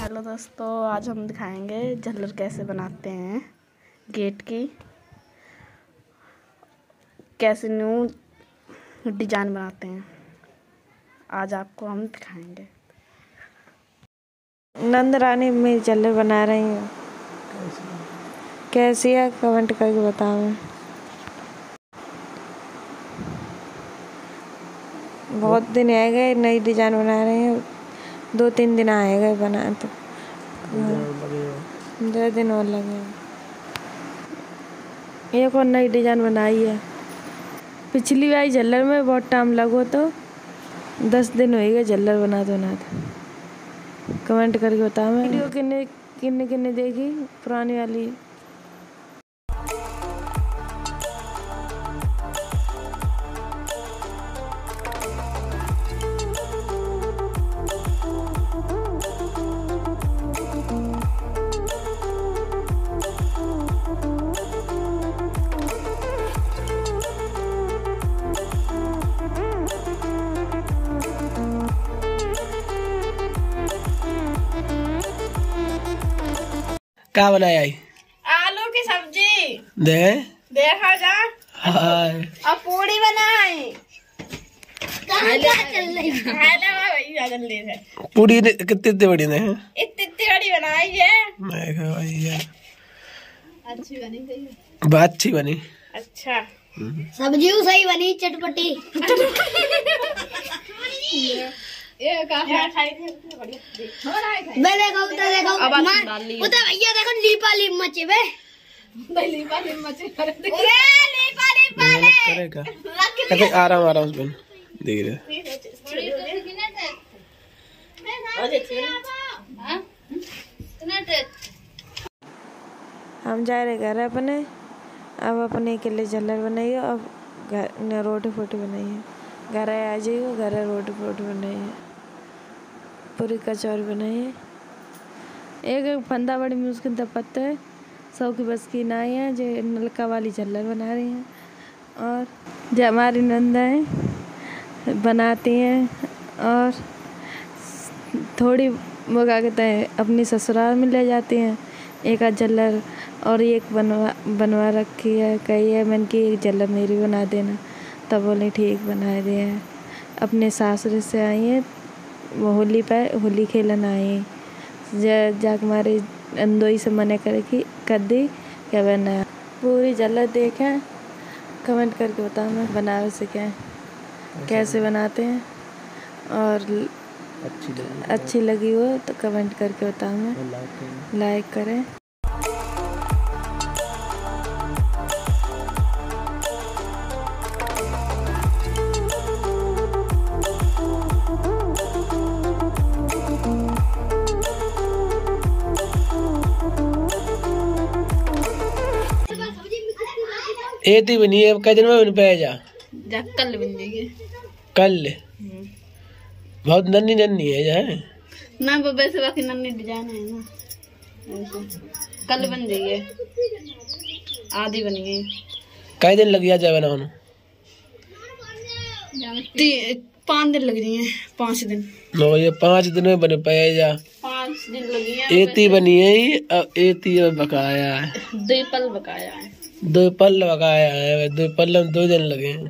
Hello दोस्तों, आज हम दिखाएंगे झल्लर कैसे बनाते हैं। गेट की कैसे न्यू डिजाइन बनाते हैं, आज आपको हम दिखाएंगे। नंद रानी में झल्लर बना रही हूँ। कैसी है कमेंट करके बताओ। बहुत दिन है गए, नई डिजाइन बना रहे हैं। 2-3 दिन आए गए बना तो 2 दिन और लगे। एक और नई डिजाइन बनाई है। पिछली बार झल्लर में बहुत टाइम लगो तो 10 दिन हो गए झल्लर बनाते। कमेंट करके बताओ। वीडियो किन्ने देखी पुरानी वाली। क्या बनाया है? आलू की सब्जी देखा जा। अब पूड़ी बनाए। पूरी कितनी बड़ी ने? इतनी बड़ी बनाई है। अच्छी बनी। बात अच्छी बनी। अच्छा सब्जी सही बनी, चटपटी। देखो भैया देखो लीपा लीप मचे बे। करेगा आराम उसमें देख रहे। हम जा रहे घर अपने। अब अपने के लिए झल्लर बनाइए। अब घर रोटी फोटी बनाइए। घर आ जाइए, घर रोटी फोटी बनाइए। पूरी कचौरी बनाइए। एक फंदा बड़ी मुश्किल दपत्ते है। 100 की बस की नाई है जो नलका वाली झल्लर बना रही हैं। और जो हमारी नंदाएं बनाती हैं और थोड़ी वो क्या कहते हैं अपनी ससुराल में ले जाती हैं। एक आध झल्लर और एक बनवा रखी है। कही है मैंने कि एक झल्लर मेरी बना देना, तब बोले ठीक बना दे। अपने सासुर से आई हैं, वो होली पर होली खेलन आई। जाके हमारे अंदोई से मने कर दी क्या बनाया। पूरी झल्लर देखें, कमेंट करके बताओ मैं बनावे से क्या कैसे बनाते हैं। और अच्छी लगी हो तो कमेंट करके बताओ मैं लाइक करें। एती बनी है। कई दिन में बन पाया जा कल बन जाएगी। कल बहुत नन्ही है जाए ना वैसे बाकी नन्ही डिजाइन है ना। कल बन जाइए। आधी बन गई। कई दिन लग जाए बनाने? 5 दिन लग रही है। 5 दिन। नो ये 5 दिन में बन पाया जा। 5 दिन लगी है। एती बनी है। अब एती बकाया है। 2 पल बकाया है। 2 पल बकाया है। 2 पल में 2 दिन लगे हैं।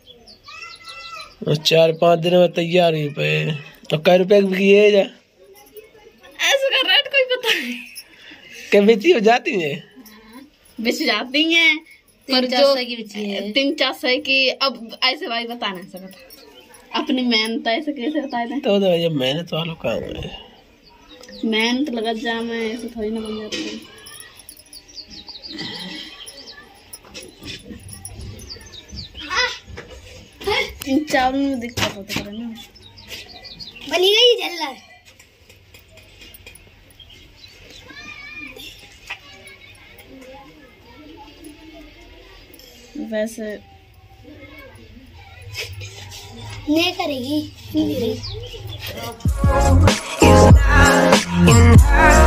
4-5 दिन में तैयार ही पे। तो कै रुपए की है जा? ऐसा का रेट कोई पता नहीं। क्या बेची हो जाती है? बेच जाती हैं पर जो 3-4 की। अब ऐसे भाई बता नहीं सकता। अपनी मेहनत ऐसे कैसे बताए थे? तो ये मेहनत वालों काम है। मेहनत लगा जा में ऐसे थोड़ी ना बन जाती है। चावल में दिक्कत होती है ना। बनी गई झल्लर। वैसे नहीं करेगी।